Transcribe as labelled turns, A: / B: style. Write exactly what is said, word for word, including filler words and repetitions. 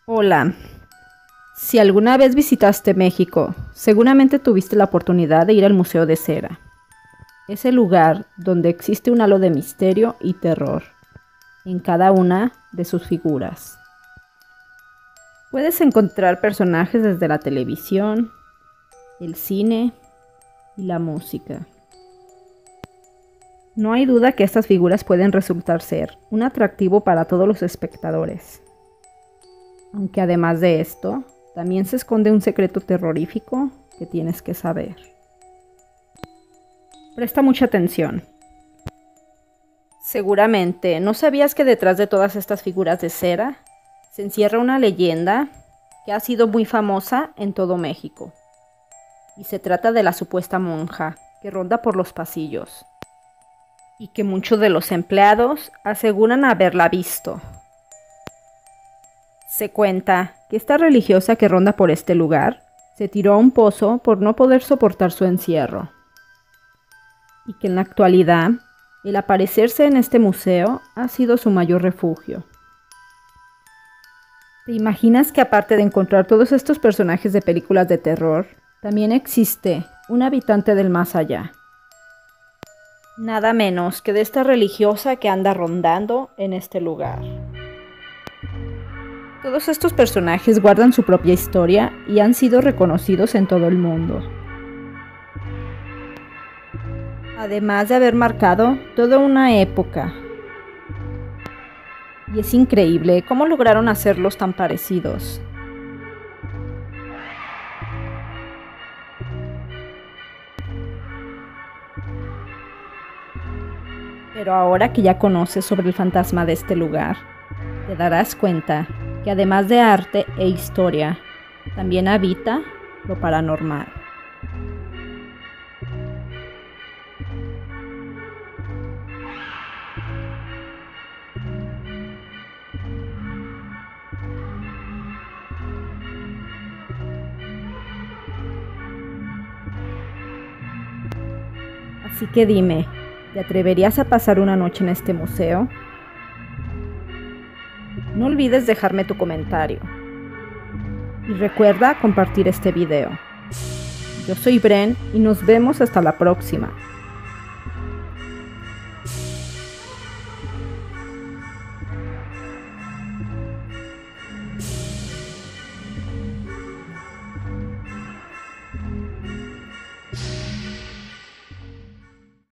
A: Hola, si alguna vez visitaste México, seguramente tuviste la oportunidad de ir al Museo de Cera. Es el lugar donde existe un halo de misterio y terror en cada una de sus figuras. Puedes encontrar personajes desde la televisión, el cine y la música. No hay duda que estas figuras pueden resultar ser un atractivo para todos los espectadores. Aunque además de esto, también se esconde un secreto terrorífico que tienes que saber. Presta mucha atención. Seguramente no sabías que detrás de todas estas figuras de cera se encierra una leyenda que ha sido muy famosa en todo México. Y se trata de la supuesta monja que ronda por los pasillos y que muchos de los empleados aseguran haberla visto. Se cuenta que esta religiosa que ronda por este lugar se tiró a un pozo por no poder soportar su encierro, y que en la actualidad el aparecerse en este museo ha sido su mayor refugio. ¿Te imaginas que aparte de encontrar todos estos personajes de películas de terror, también existe un habitante del más allá? Nada menos que de esta religiosa que anda rondando en este lugar. Todos estos personajes guardan su propia historia y han sido reconocidos en todo el mundo, además de haber marcado toda una época. Y es increíble cómo lograron hacerlos tan parecidos. Pero ahora que ya conoces sobre el fantasma de este lugar, te darás cuenta que además de arte e historia, también habita lo paranormal. Así que dime, ¿te atreverías a pasar una noche en este museo? No olvides dejarme tu comentario. Y recuerda compartir este video. Yo soy Bren y nos vemos hasta la próxima.